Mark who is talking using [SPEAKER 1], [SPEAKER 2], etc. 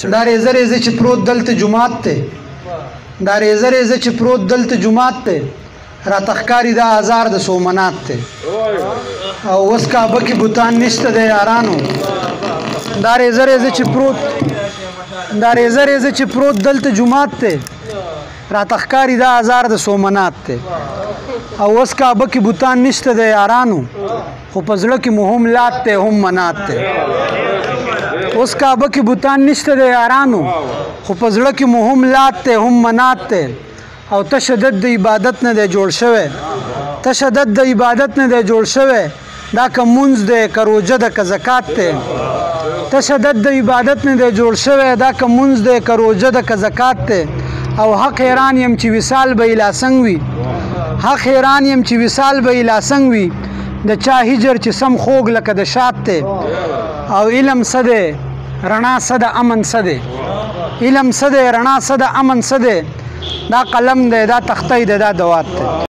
[SPEAKER 1] دا ریزه ریزه چې پروت دلته جماعت ته دا ریزه ریزه چې پروت دلته جماعت ته را تخکاری دا هزار د سومنات ته او اوس کعبه کې بوتان نشته د یارانو دا ریزه ریزه چې پروت دلته جماعت ته را تخکاری دا هزار د سومنات ته او اوس کعبه کې بوتان نشته د یارانو خو په زړه کې مو هم لات ته هم منات ته اوس کعبه کې بوتان نشته د یارانو خو په زړه کې مو هم لات ته هم منات ته او تشدد د عبادت نه دی جوړ شوی تشدد د عبادت نه دی جوړ شوی دا که مونځ دی که روژه ده که زکات دی تشدد د عبادت نه دی جوړ شوی دا که مونځ دی که روژه ده که زکات دی او حق حیران یم چې وصال به اله څنګه وي حق حیران یم چې وصال به اله څنګه وي د چا هجر چې سم خوږ لکه د شات دی او علم څه دی رڼا څه ده امن څه دی علم څه دی رڼا څه ده امن څه دی دا قلم دی دا تختی دی دا دوات دی